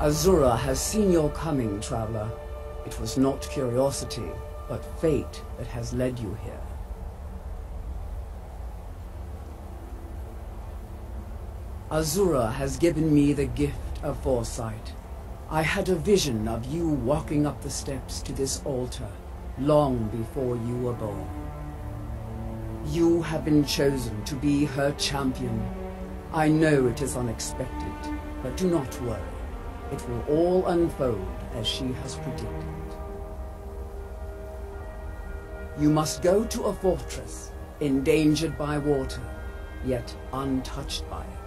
Azura has seen your coming, traveler. It was not curiosity, but fate that has led you here. Azura has given me the gift of foresight. I had a vision of you walking up the steps to this altar, long before you were born. You have been chosen to be her champion. I know it is unexpected, but do not worry. It will all unfold as she has predicted. You must go to a fortress, endangered by water, yet untouched by it.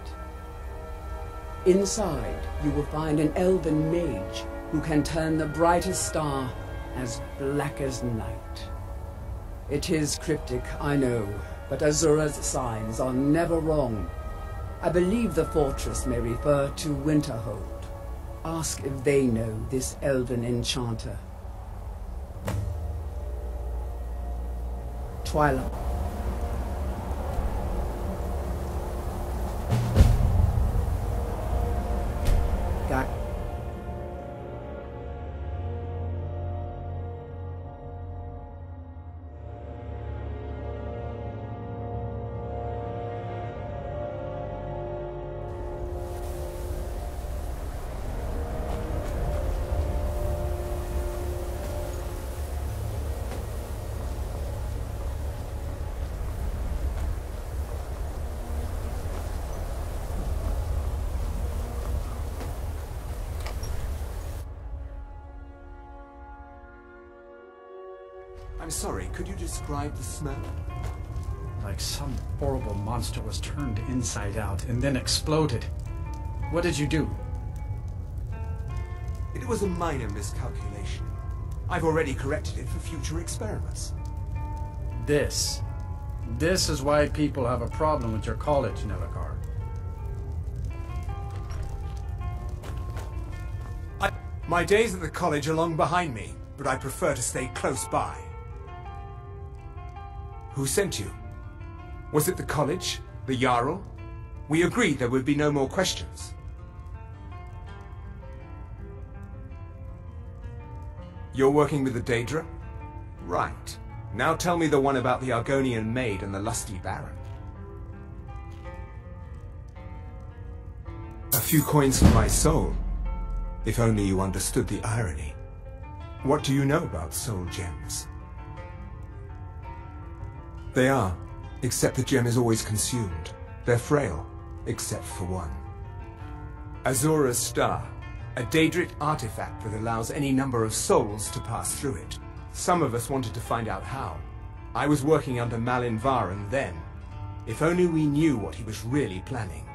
Inside, you will find an elven mage who can turn the brightest star as black as night. It is cryptic, I know, but Azura's signs are never wrong. I believe the fortress may refer to Winterhold. Ask if they know this elven enchanter. Twilight. I'm sorry, could you describe the smell? Like some horrible monster was turned inside out and then exploded. What did you do? It was a minor miscalculation. I've already corrected it for future experiments. This is why people have a problem with your college, Nelagar. My days at the college are long behind me, but I prefer to stay close by. Who sent you? Was it the college? The Jarl? We agreed there would be no more questions. You're working with the Daedra? Right. Now tell me the one about the Argonian maid and the lusty baron. A few coins for my soul. If only you understood the irony. What do you know about soul gems? They are, except the gem is always consumed. They're frail, except for one. Azura's Star, a Daedric artifact that allows any number of souls to pass through it. Some of us wanted to find out how. I was working under Malyn Varen then. If only we knew what he was really planning.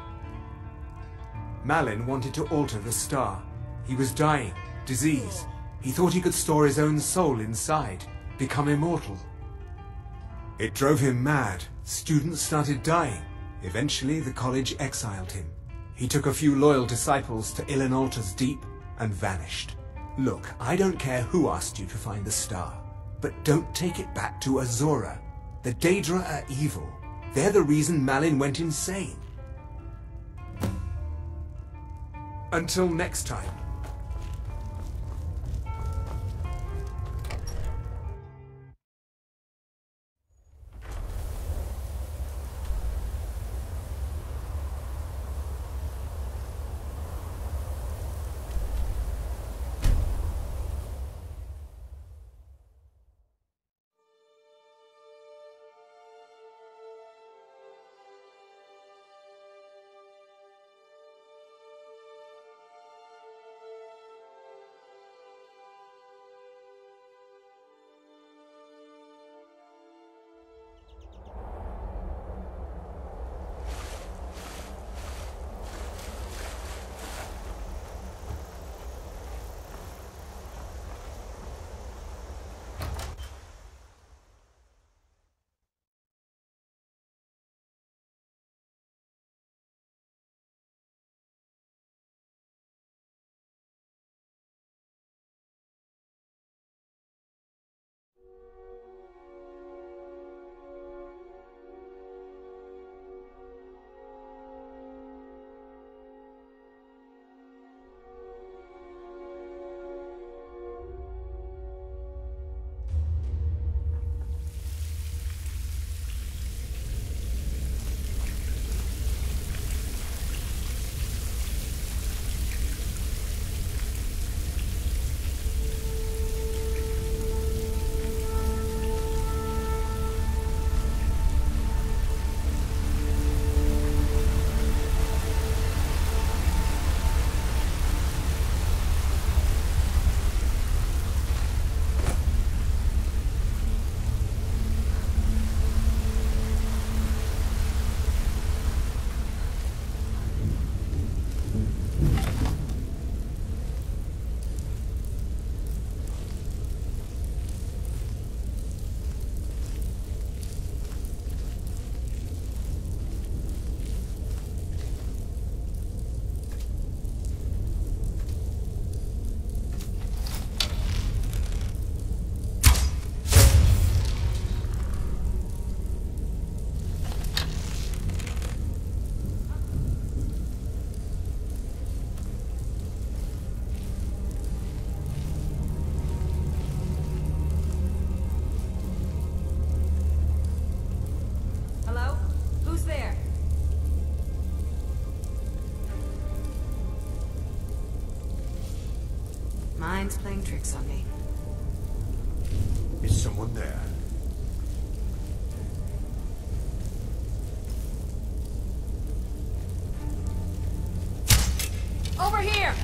Malyn wanted to alter the star. He was dying, disease. He thought he could store his own soul inside, become immortal. It drove him mad. Students started dying. Eventually, the college exiled him. He took a few loyal disciples to Ilan Altar's Deep and vanished. Look, I don't care who asked you to find the star, but don't take it back to Azura. The Daedra are evil. They're the reason Malyn went insane. Until next time. mind's playing tricks on me. Is someone there? Over here!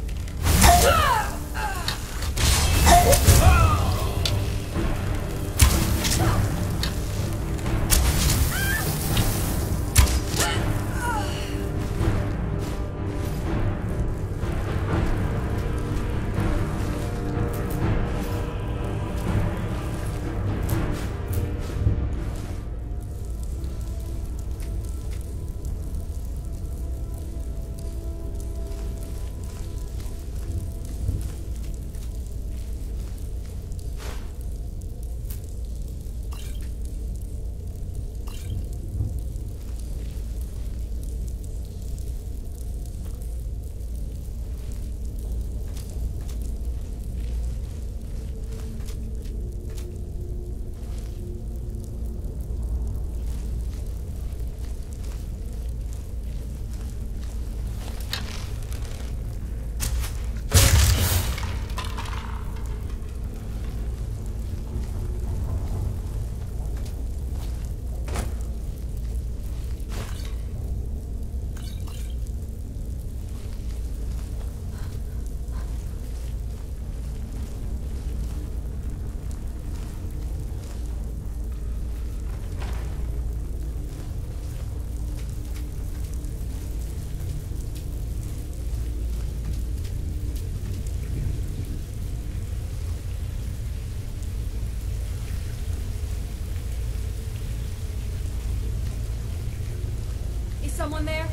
Someone there?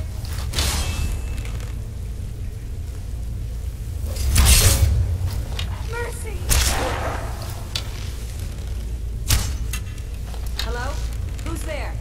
Mercy! Hello? Who's there?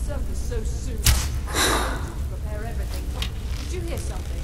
surface so soon. Prepare everything. Did you hear something?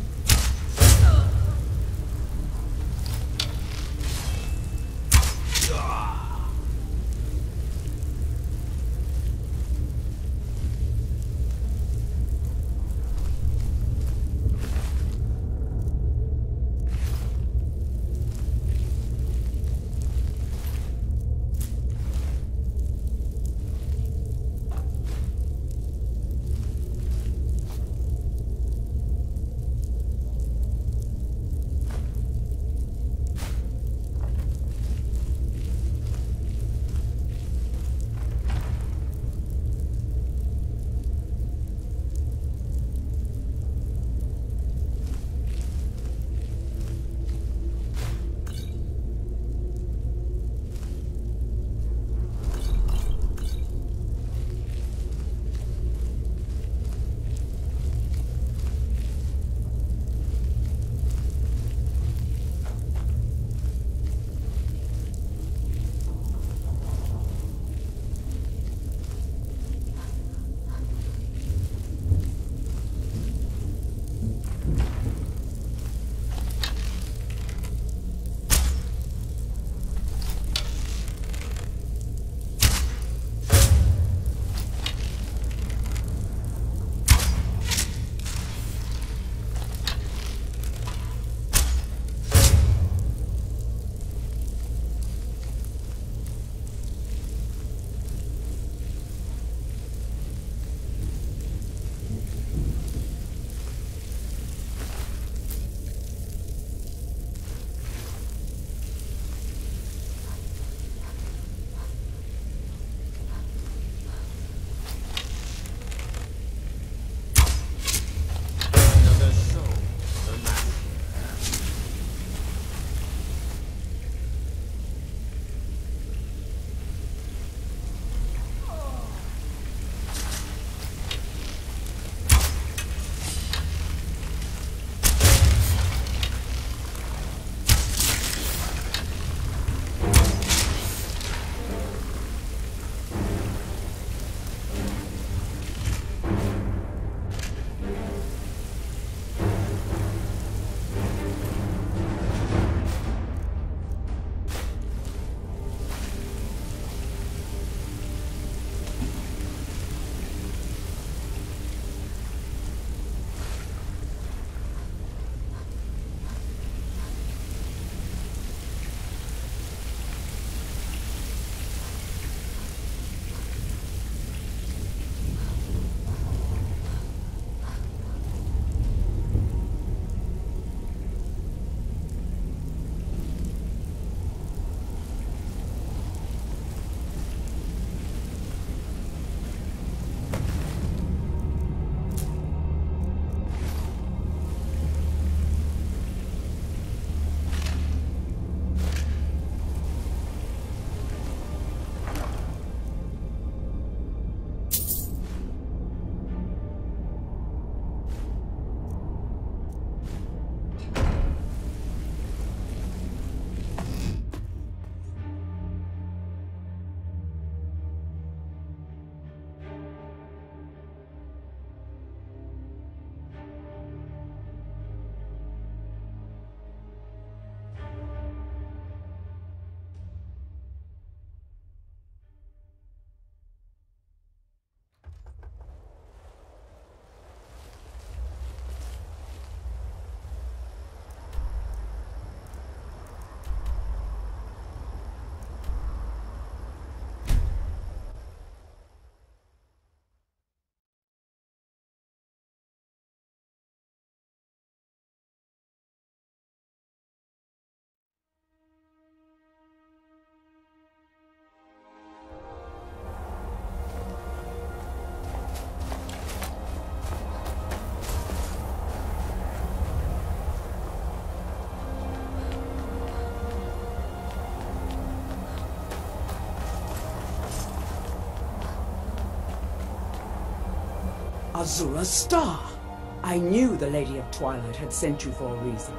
Azura's star! I knew the Lady of Twilight had sent you for a reason.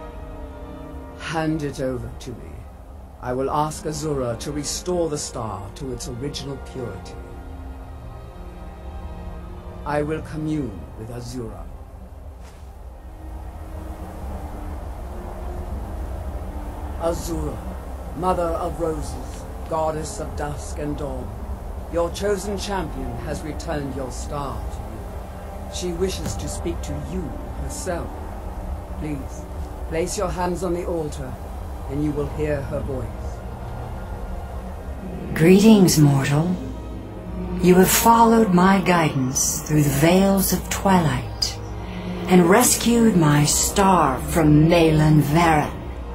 Hand it over to me. I will ask Azura to restore the star to its original purity. I will commune with Azura. Azura, Mother of Roses, Goddess of Dusk and Dawn, your chosen champion has returned your star to you. She wishes to speak to you herself. Please, place your hands on the altar, and you will hear her voice. Greetings, mortal. You have followed my guidance through the veils of twilight, and rescued my star from Malyn Varen.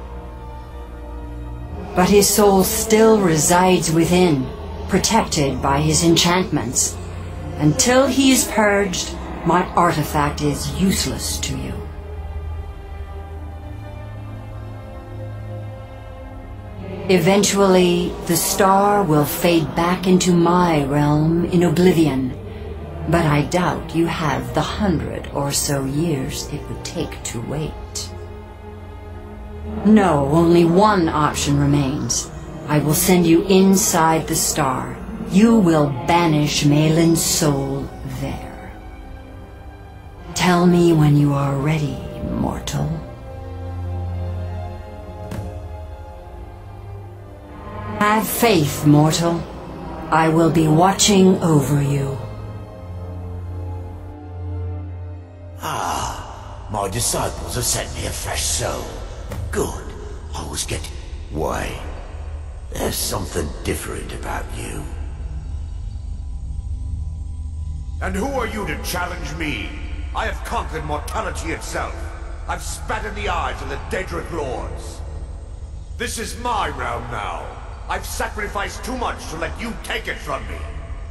But his soul still resides within, protected by his enchantments. Until he is purged, my artifact is useless to you. Eventually, the star will fade back into my realm in oblivion, but I doubt you have the 100 or so years it would take to wait. No, only one option remains. I will send you inside the star. You will banish Malyn's soul there. Tell me when you are ready, mortal. Have faith, mortal. I will be watching over you. My disciples have sent me a fresh soul. Good. I was getting... Wait. There's something different about you. And who are you to challenge me? I have conquered mortality itself. I've spat in the eyes of the Daedric Lords. This is my realm now. I've sacrificed too much to let you take it from me.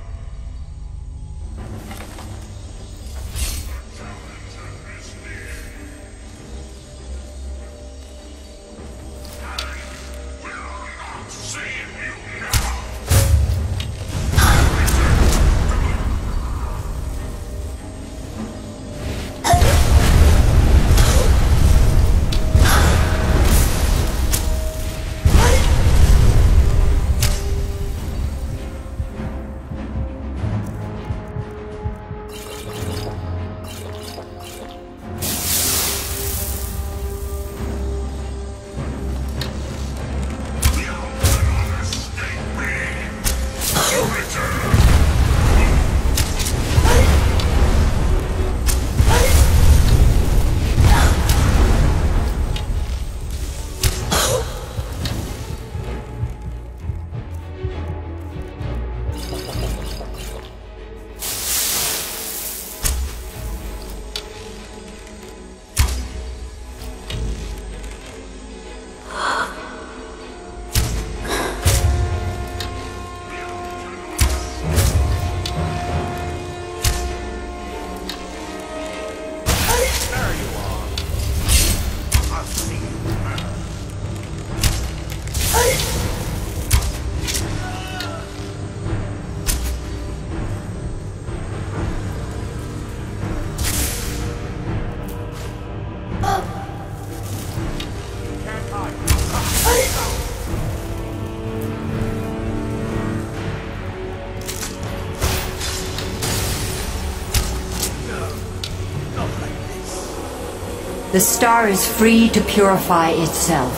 The star is free to purify itself.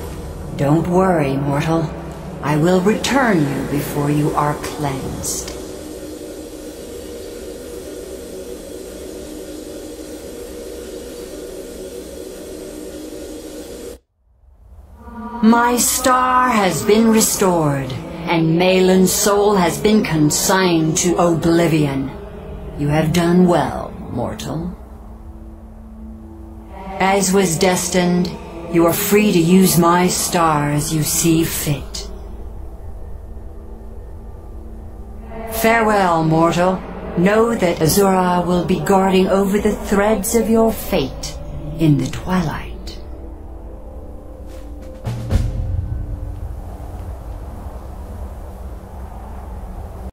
Don't worry, mortal. I will return you before you are cleansed. My star has been restored, and Malyn's soul has been consigned to oblivion. You have done well, mortal. As was destined, you are free to use my star as you see fit. Farewell, mortal. Know that Azura will be guarding over the threads of your fate in the twilight.